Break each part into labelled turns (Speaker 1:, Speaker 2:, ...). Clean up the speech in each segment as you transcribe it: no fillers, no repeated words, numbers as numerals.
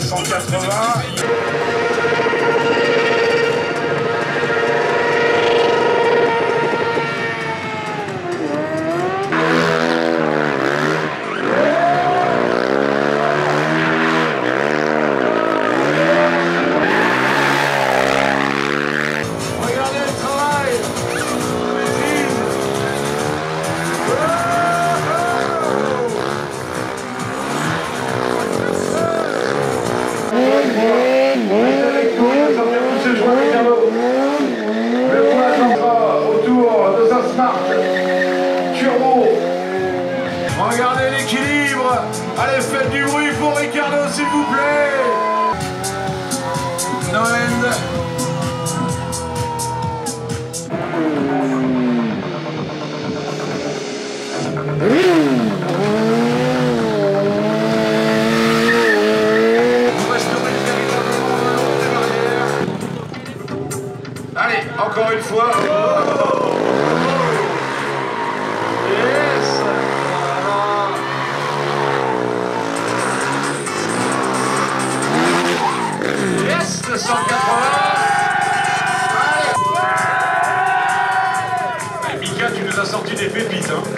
Speaker 1: 180. Regardez l'équilibre. Allez, faites du bruit pour Ricardo, s'il vous plaît. No end. Vous resterez véritablement le long des barrières. Allez, encore une fois. Yes, le 180. Allez, Mika, tu nous as sorti des pépites, hein.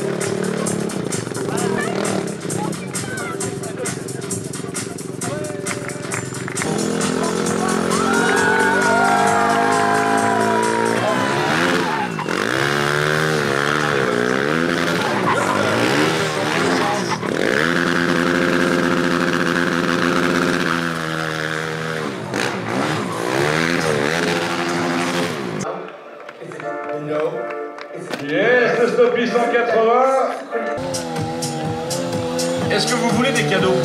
Speaker 1: Yes, le stoppie 180. Est-ce que vous voulez des cadeaux?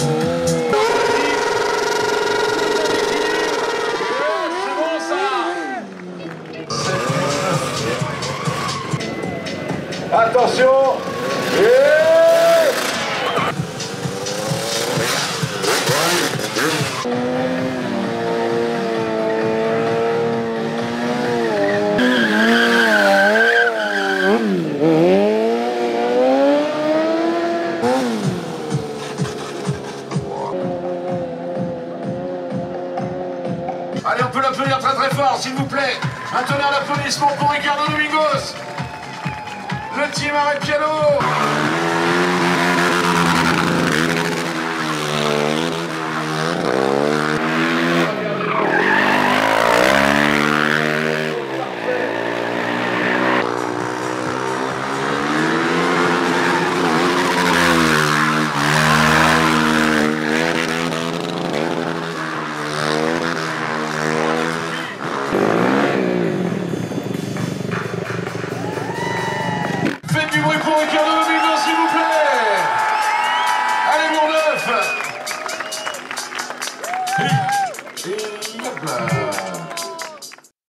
Speaker 1: C'est bon ça. Attention. Allez, on peut l'applaudir très très fort, s'il vous plaît. Un tonnerre d'applaudissements pour Ricardo Domingos. Le team Arrepiado. Faites du bruit pour Ricardo Domingos, s'il vous plaît. Allez, mon neuf. Et hop là.